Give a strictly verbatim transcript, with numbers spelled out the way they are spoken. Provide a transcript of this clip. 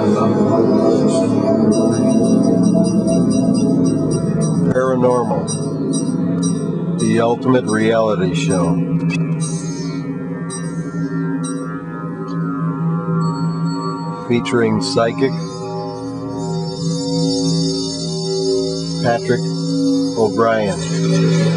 Paranormal, the ultimate reality show. Featuring psychic Patrick O'Brien.